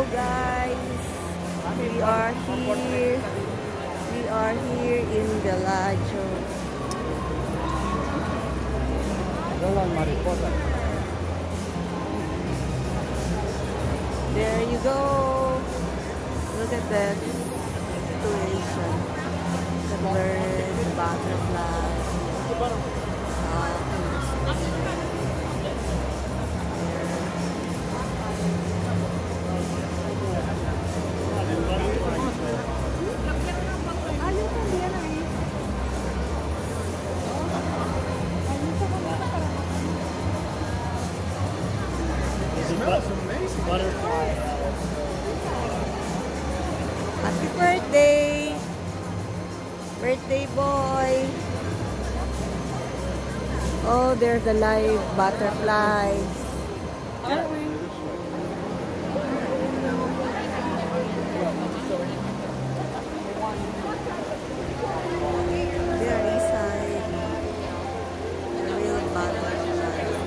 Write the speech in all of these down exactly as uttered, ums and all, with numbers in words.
guys, we are here. We are here in Bellagio. There you go. Look at that situation. The bird, the butterfly. Butterfly. Happy birthday! Birthday boy! Oh, there's the live butterflies. There inside the real butterflies.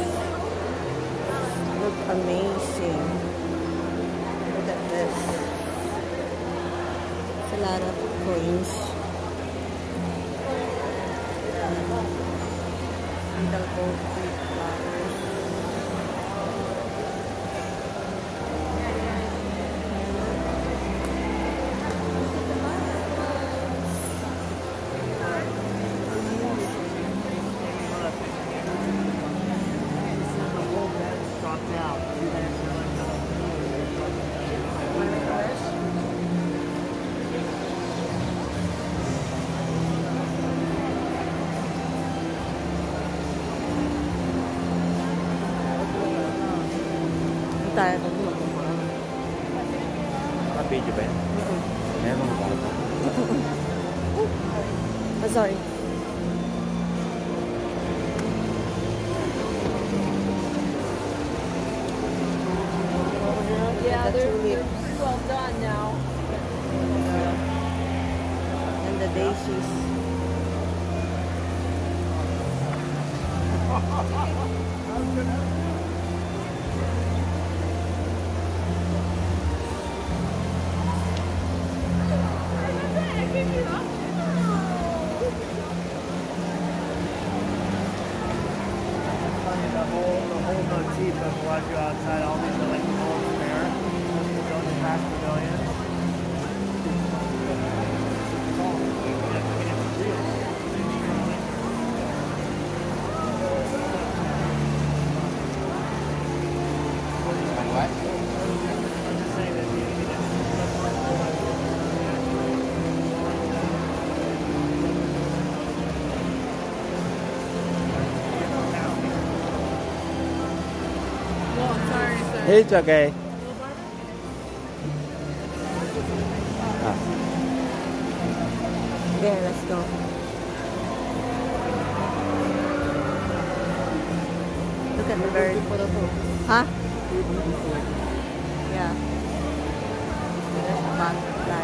Look amazing. Look at this. It's a lot of coins. Little gold flowers. Tayo ko dito. Naka-video ba yan? Meron mo ba ito? Oh, sorry. Yeah, The they're, tulip. they're pretty well done now. And the daisies. The whole, the whole motif of what you outside, all these are like the whole fair, just the building past pavilion. What? I'm just saying that you need it. It's okay. Ah. There, let's go. Look at the bird. Huh? Yeah. There's a butterfly.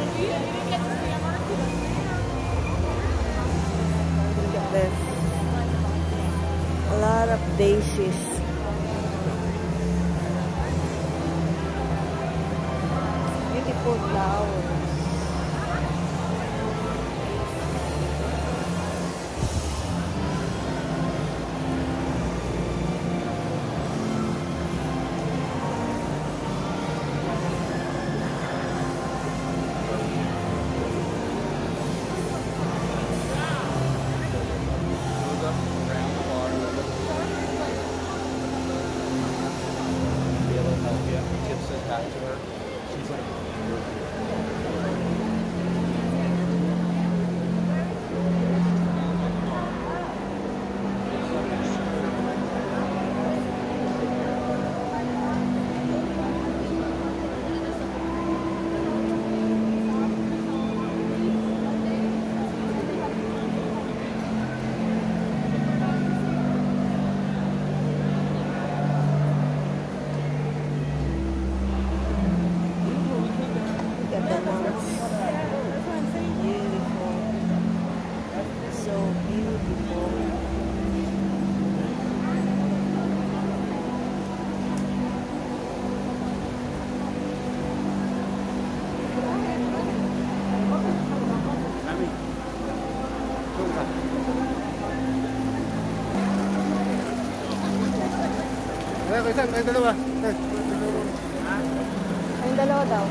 Look at this. A lot of daisies. Beautiful flowers. ako isa, may dalawa. Yung dalawa daw.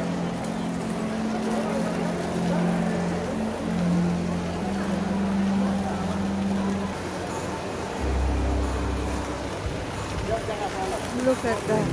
Look at that.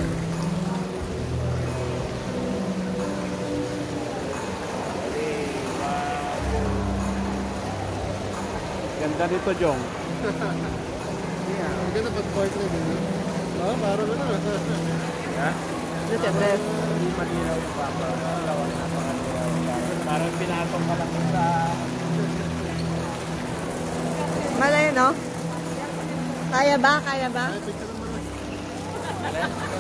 Ganda dito, Jong. Yeah, ang ganda pag portrait din. Oh, parang ano. Ha? Look at that. Hindi malinaw yung papa. Malawang napakalinaw. Parang pinatong ka lang sa... Malay, no? Kaya ba? Kaya ba? Ay, picture naman.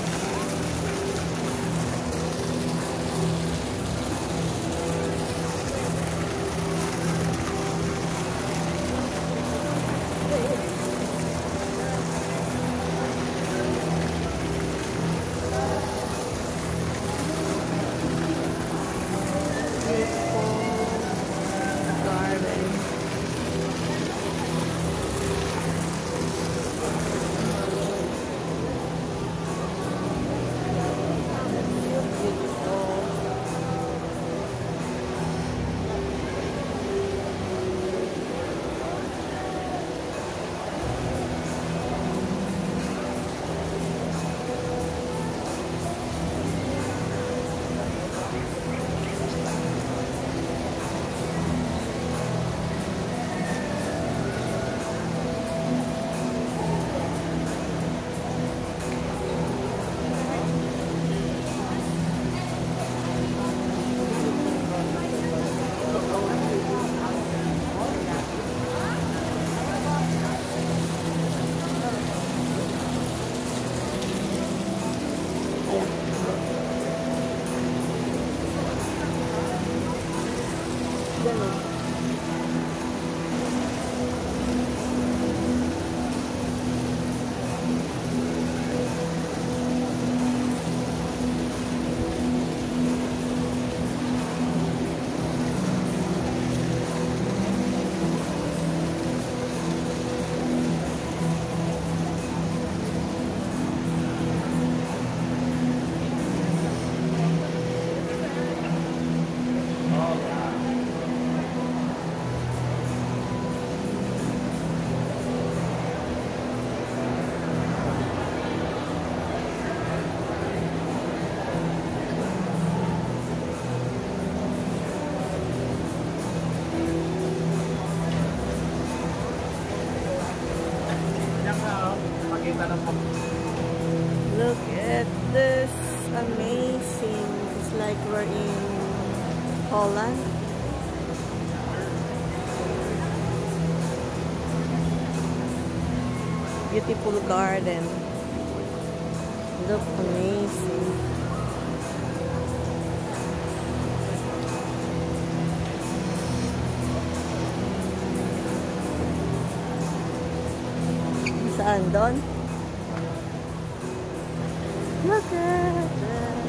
Look at this, amazing. It's like we're in Holland. Beautiful garden. Look amazing. Saan doon? Look at that.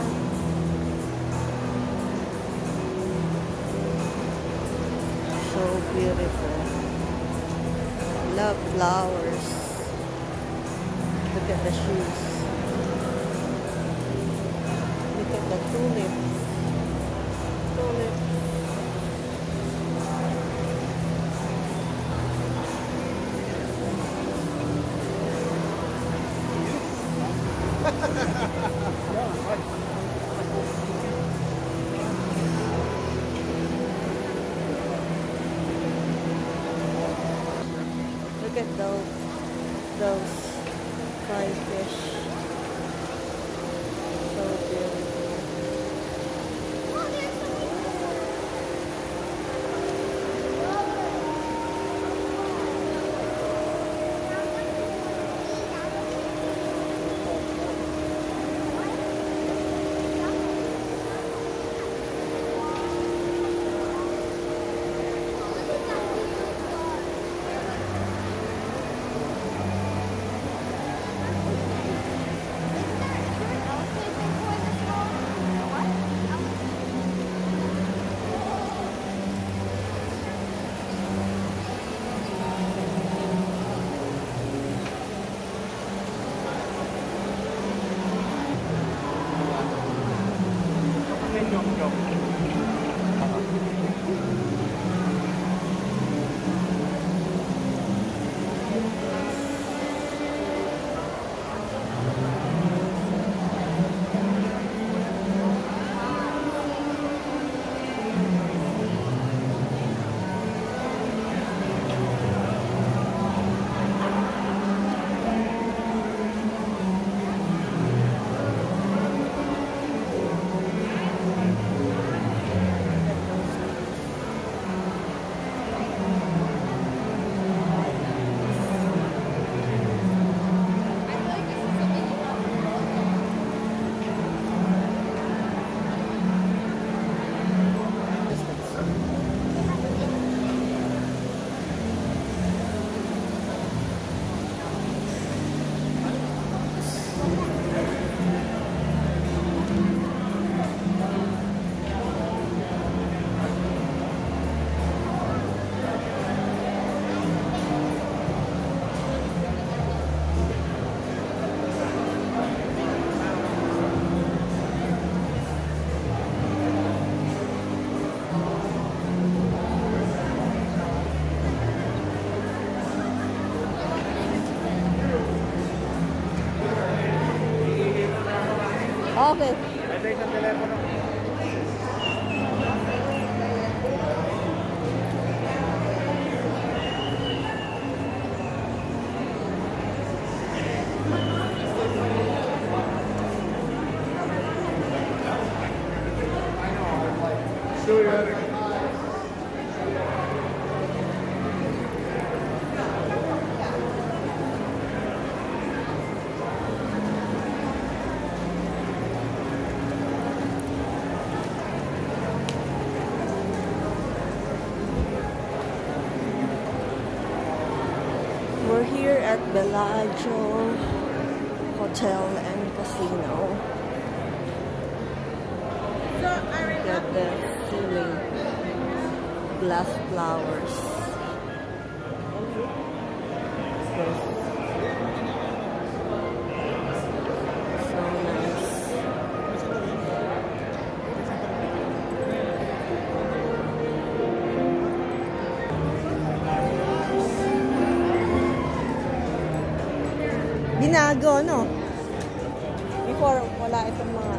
So beautiful. Love flowers. Look at the shoes. Look at the tulips. Tulips. Look at those, those flying fish. So beautiful. Jong. Okay. Ito isang telepono. Sure. We're here at Bellagio Hotel and Casino. Look at the ceiling, glass flowers. Yes. So nice. Binago, no? Before, wala itong mga...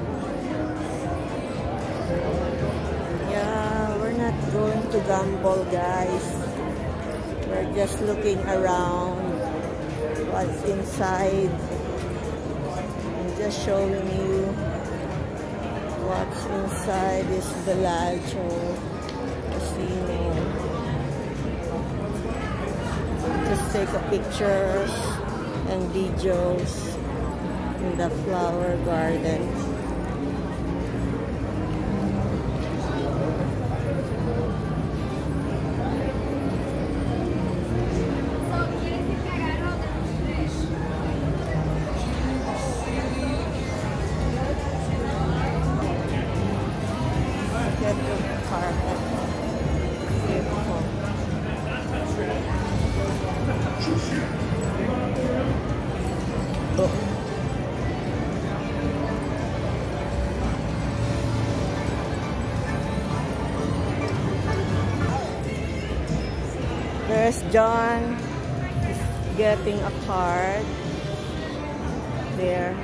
Yeah, we're not going to gamble, guys. We're just looking around what's inside. I'm just showing you what's inside this Bellagio Casino. Just take a pictures and videos in the flower garden. Look at the carpet. Beautiful. Oh. There's John. He's getting a card there.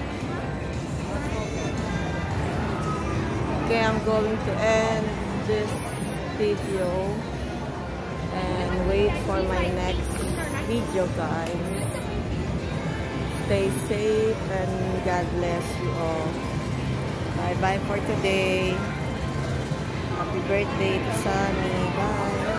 Okay, I'm going to end this video and wait for my next video, guys. Stay safe and God bless you all. Bye bye for today. Happy birthday to Sammie. Bye.